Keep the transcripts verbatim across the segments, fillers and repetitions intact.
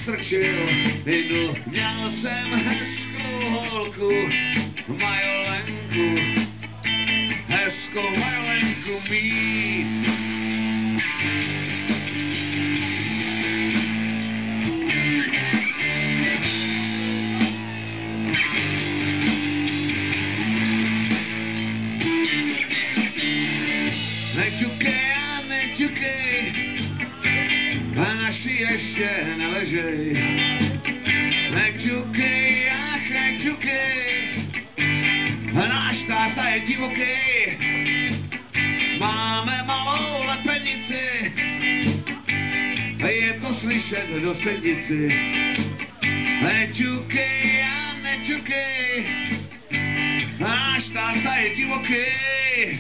strčil vidu. Měl jsem hezkou holku, Majolenku, hezkou Majolenku mít. Neťukej a neťukej, a naši ještě neležej. Neťukej, ach neťukej, a náš táta je divokej. Máme malou lepenici, je to slyšet do sedici. Neťukej a neťukej, a náš táta je divokej.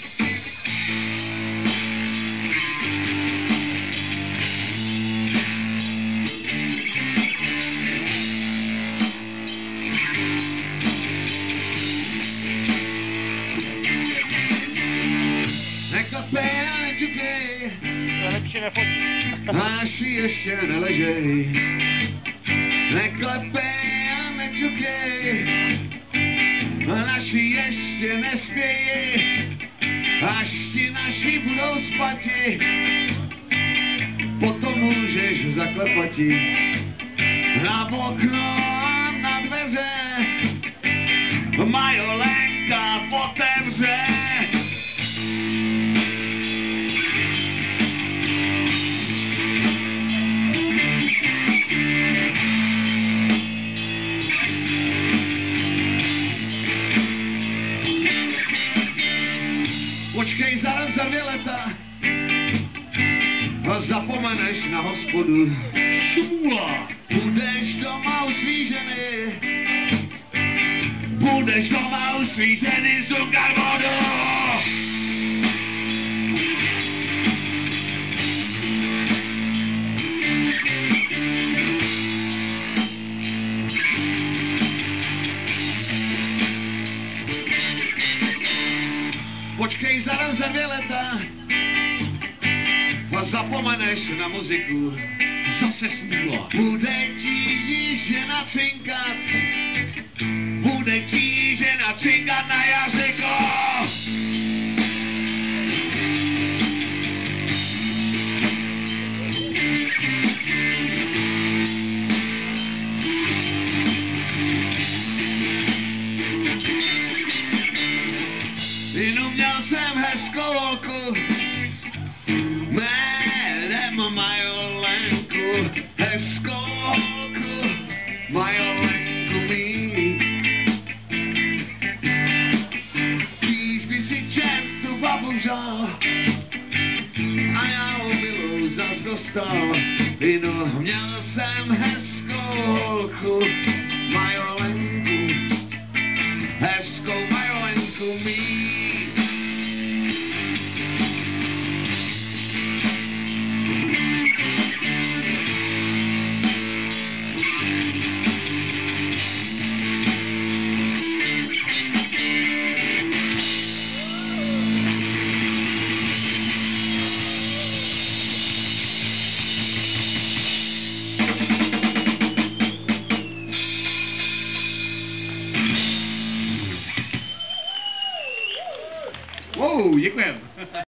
Neklepej a neťukej, to lepší nefotí. a naši ještě neležej. Neklepej a neťukej, a naši ještě nespějí. Až ti naši budou spati, potom můžeš zaklepati. Na okno a na dveře Majolenka otevře. Počkej za, za dvě leta a zapomeneš na hospodu. Šula! Budeš doma u svý ženy, budeš doma u svý ženy zukat vodu. Počkej za za dvě leta a zapomeneš na muziku. Zase smůla. Bude ti žena cinkat, bude ti žena cinkat na jazyku. Jenom měl jsem hezkou holku, jménem Majolenku, hezkou holku, Majolenku mít. Když by si čet tu babužal, a já ho milou zas dostal. Jenom měl jsem hezkou holku, Majolenku, hezkou Majolenku mít. Wow, děkujem.